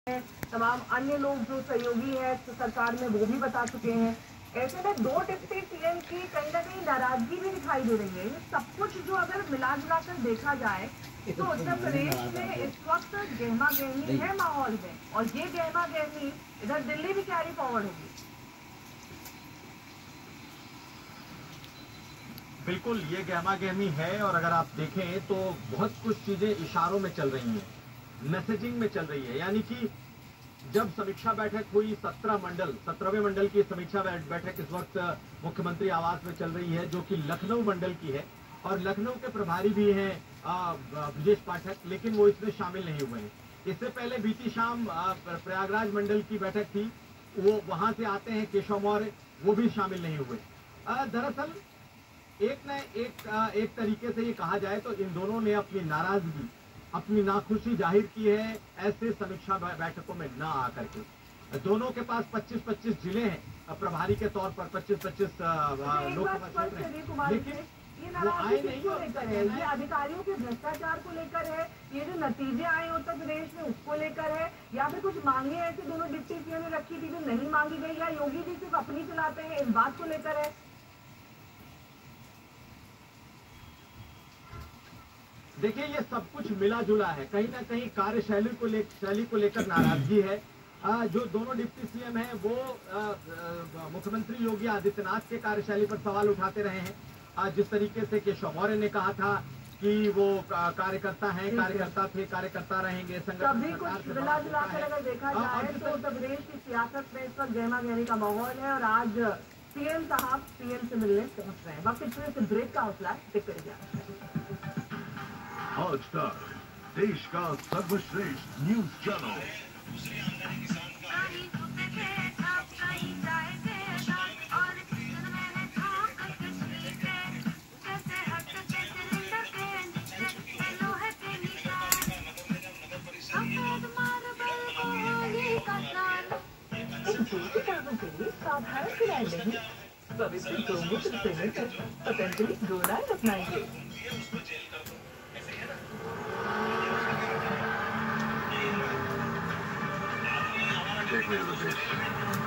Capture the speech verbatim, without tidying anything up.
तमाम अन्य लोग जो सहयोगी हैं तो सरकार में वो भी बता चुके हैं। ऐसे में दो डिप्टी सीएम की कहीं ना कहीं नाराजगी भी दिखाई दे रही है। ये सब कुछ जो अगर मिला जुला कर देखा जाए तो उत्तर प्रदेश में इस वक्त गहमा गहमी है माहौल में, और ये गहमा गहमी इधर दिल्ली भी कैरी फॉरवर्ड होगी। बिल्कुल ये गहमा गहमी है, और अगर आप देखें तो बहुत कुछ चीजें इशारों में चल रही हैं, मैसेजिंग में चल रही है। यानी कि जब समीक्षा बैठक हुई सत्रह मंडल सत्रहवें मंडल की समीक्षा बैठक इस वक्त मुख्यमंत्री आवास में चल रही है, जो कि लखनऊ मंडल की है, और लखनऊ के प्रभारी भी हैं ब्रजेश पाठक, लेकिन वो इसमें शामिल नहीं हुए हैं। इससे पहले बीती शाम प्रयागराज मंडल की बैठक थी, वो वहां से आते हैं केशव मौर्य, वो भी शामिल नहीं हुए। दरअसल एक न एक एक तरीके से ये कहा जाए तो इन दोनों ने अपनी नाराजगी, अपनी नाखुशी जाहिर की है ऐसे समीक्षा बैठकों में न आकर के। दोनों के पास पच्चीस पच्चीस जिले हैं प्रभारी के तौर पर, पच्चीस पच्चीस लोकसभा क्षेत्र हैं, लेकिन वो आए नहीं। लेकर है ये अधिकारियों के भ्रष्टाचार को लेकर है, ये जो नतीजे आए उत्तर प्रदेश में उसको लेकर है, या फिर कुछ मांगे ऐसी दोनों डिप्टी सीएम ने रखी थी जो नहीं मांगी गई, या योगी जी सिर्फ अपनी चलाते हैं, इस बात को लेकर है। देखिए ये सब कुछ मिला जुला है, कहीं ना कहीं कार्यशैली को ले शैली को लेकर नाराजगी है। आ, जो दोनों डिप्टी सीएम हैं वो मुख्यमंत्री योगी आदित्यनाथ के कार्यशैली पर सवाल उठाते रहे हैं। आ, जिस तरीके से केशव मौर्य ने कहा था कि वो कार्यकर्ता हैं, कार्यकर्ता थे, कार्यकर्ता रहेंगे, संगठन मिला जुला कर अगर देखा जाए तो उत्तर प्रदेश की सियासत में इस वक्त गहमा गहमी का माहौल है, और आज सीएम साहब सीएम से मिलने पहुंच रहे हैं। वक्त इस ब्रेक का हौसला देख कर आज तक देश का सर्वश्रेष्ठ न्यूज चैनल। साधारण सिलाई नहीं, पवित्र गोमूत्र से लेकर पतंजलि गोदान अपनाएंगे। Take me to the beach.